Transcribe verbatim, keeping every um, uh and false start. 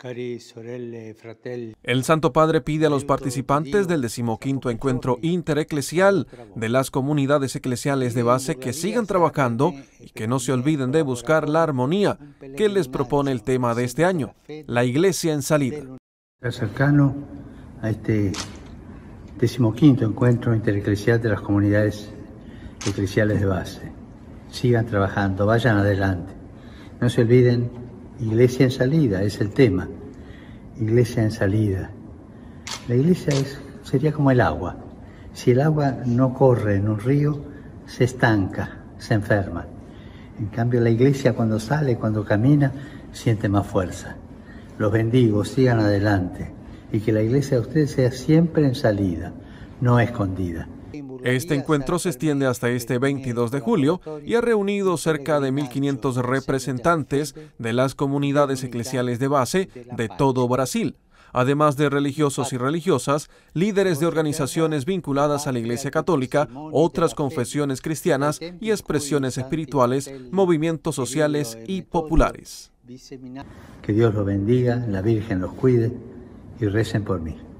El Santo Padre pide a los participantes del decimoquinto encuentro intereclesial de las comunidades eclesiales de base que sigan trabajando y que no se olviden de buscar la armonía que les propone el tema de este año, la Iglesia en salida. Cercano a este decimoquinto encuentro intereclesial de las comunidades eclesiales de base. Sigan trabajando, vayan adelante. No se olviden, Iglesia en salida es el tema. Iglesia en salida. La iglesia es, sería como el agua. Si el agua no corre en un río, se estanca, se enferma. En cambio, la iglesia cuando sale, cuando camina, siente más fuerza. Los bendigo, sigan adelante. Y que la iglesia de ustedes sea siempre en salida, no escondida. Este encuentro se extiende hasta este veintidós de julio y ha reunido cerca de mil quinientos representantes de las comunidades eclesiales de base de todo Brasil, además de religiosos y religiosas, líderes de organizaciones vinculadas a la Iglesia Católica, otras confesiones cristianas y expresiones espirituales, movimientos sociales y populares. Que Dios los bendiga, la Virgen los cuide y recen por mí.